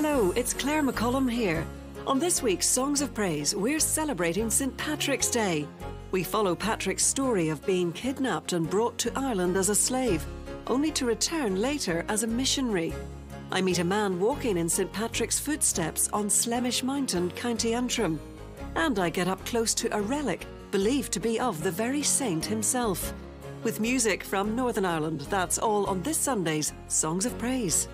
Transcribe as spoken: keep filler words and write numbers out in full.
Hello, it's Claire McCollum here. On this week's Songs of Praise, we're celebrating Saint Patrick's Day. We follow Patrick's story of being kidnapped and brought to Ireland as a slave, only to return later as a missionary. I meet a man walking in Saint Patrick's footsteps on Slemish Mountain, County Antrim. And I get up close to a relic believed to be of the very saint himself. With music from Northern Ireland, that's all on this Sunday's Songs of Praise.